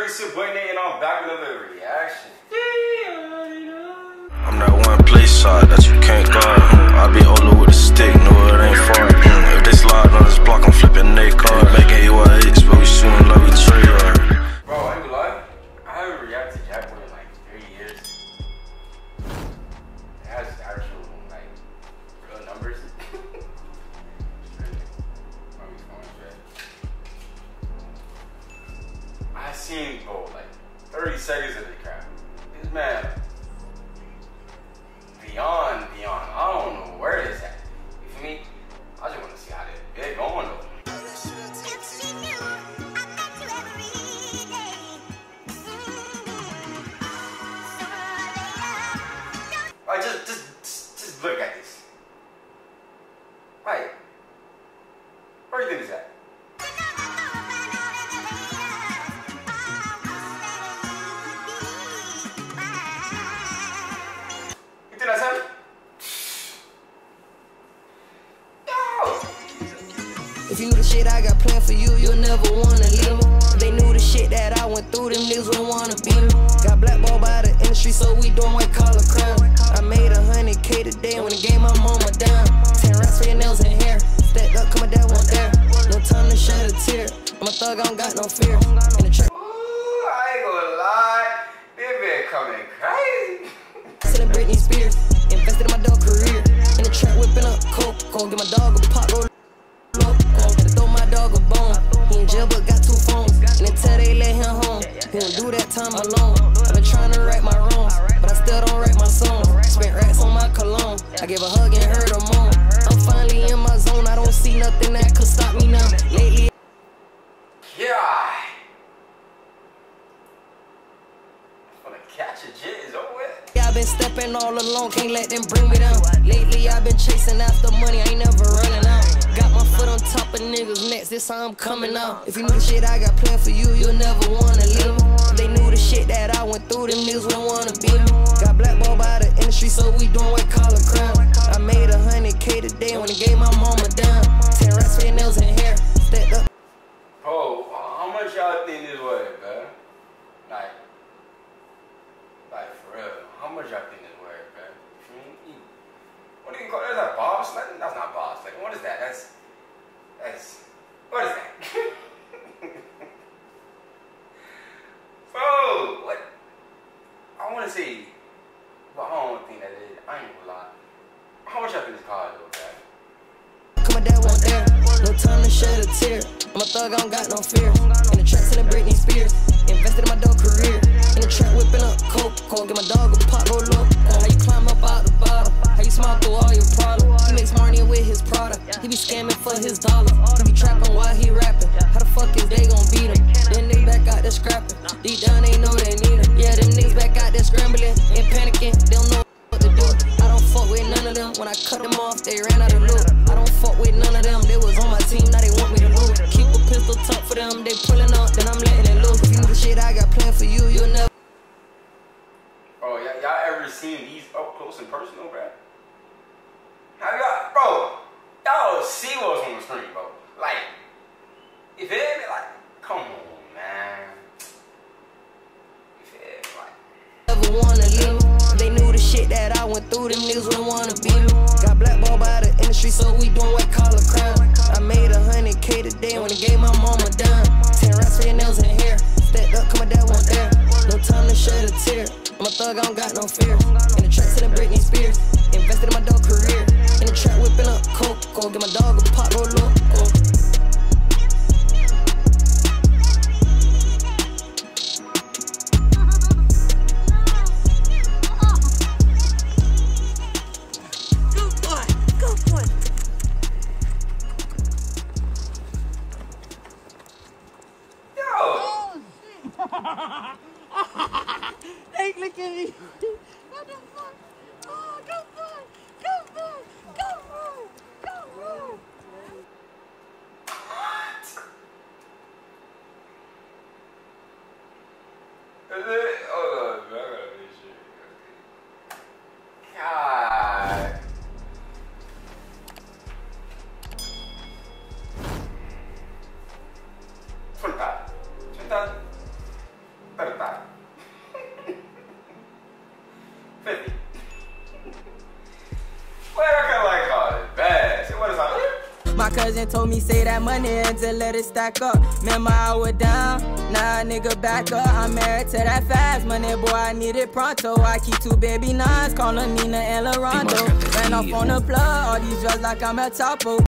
it's your boy Nate, and I'm back with another reaction. I'm that one place side that you can't guard. I be older with a stick, no it ain't far. If they slide on this block, I'm flipping their car. Making AYX, but we shooting like we trade. Bro, I ain't gonna lie, I haven't reacted to Jack Boy in like 3 years. It has actual, like, real numbers. I seen, bro, like 30 seconds of the crap. This man, beyond. I don't know where it is at. You feel me? I just want to see how this big going though. Like, just look at this. Like, where do you think it's at? You think that's him? If you knew the shit I got planned for you, you'll never wanna leave. If they knew the shit that I went through, them niggas wouldn't wanna be me. Got blackballed by the industry, so we doing white collar crime. I made 100K today when the game I'm on my down. 10 racks for your nails and hair. Stacked up, cause my dad won't there. No time to shed a tear. I'm a thug, I don't got no fear. In the trap. Ooh, I ain't gonna lie. This been coming crazy. Selling Britney Spears. Invested in my dog career. In the trap, whipping up coke. Get my dog a pot, roll. Had to throw my dog a bone. He in jail but got 2 phones. And until they let him home, he don't do that time alone. I've been trying to right my wrongs, but I still don't write my songs. Spent racks on my cologne. I gave a hug and heard a moan. I'm finally in my zone. I don't see nothing that could stop me now. Lately, Yeah. For the catch a jit is over with. I've been stepping all alone. Can't let them bring me down. Lately, I've been chasing after money. I ain't never running out. Got my foot on top of niggas next. This how I'm coming out. If you knew the shit I got planned for you, you'll never wanna leave. If they knew the shit that I went through, them niggas wouldn't wanna be me. Got blackballed by the industry, so we doing white collar crime. I made 100K today when the game I'm on my down. 10 racks for your nails and hair. Stacked up. Bro, how much y'all think this was, man? Like for real. How much y'all think this was, man? What do you call that? Is that bob sledding? That's not bob sledding. What is that? That's what is that? Bro, what? I want to see, but I don't think that is. I ain't gonna lie. How much y'all think this car is, though, man? Cause my dad won't there. No time to shed a tear. I'm a thug, I don't got no fear. In the trap, selling Britney Spears. Invested in my dog career. In the trap, whipping up coke. Get my dog a pot, roll up. How you climb up out the bottom? How you smile through all your problems? He makes money with his product. He be scamming for his dollar. He be trapping while he rapping. How the fuck is they gon' beat him? Them niggas back out there scrapping. Deep down they know they need him. Yeah, them niggas back out there scrambling and panicking. They don't know what to do. I don't fuck with none of them. When I cut them off, they ran out of loot. I don't fuck with none of them. They was on my team, now they want me to lose. Keep a pistol tucked for them. They pulling up, then I'm letting it loose. If you knew the shit I got planned for you, you'll never. Bro, y'all ever seen these up close and personal, bro? Have y'all, bro? Y'all see what's on the screen, bro. Like, you feel me? Like, come on, man. You feel me? Like, Never wanna leave. They knew the shit that I went through, them niggas wouldn't wanna be me. Got blackballed by the industry, so we doing white collar crime. I made 100K today when the game I'm on my down. 10 racks for your nails and hair. Stacked up, cause my dad won't there. No time to shed a tear. I'm a thug, I don't got no fear. In the trap, selling Britney Spears. Invested in my dog career. In the trap, whipping up coke. Get my dog a pot, roll up. Hey, look at me. What the fuck? Oh, go for it. Go for it. Go for it. Go for it. what? Is it? Hold on, man. I gotta make sure. God. 25. 20,000. cousin told me say that money and to let it stack up. Remember I was down, now nigga back up. I'm married to that fast money, boy, I need it pronto. I keep 2 baby nines, call her Nina and Larondo. Ran off on the plug, all these drugs like I'm a topo.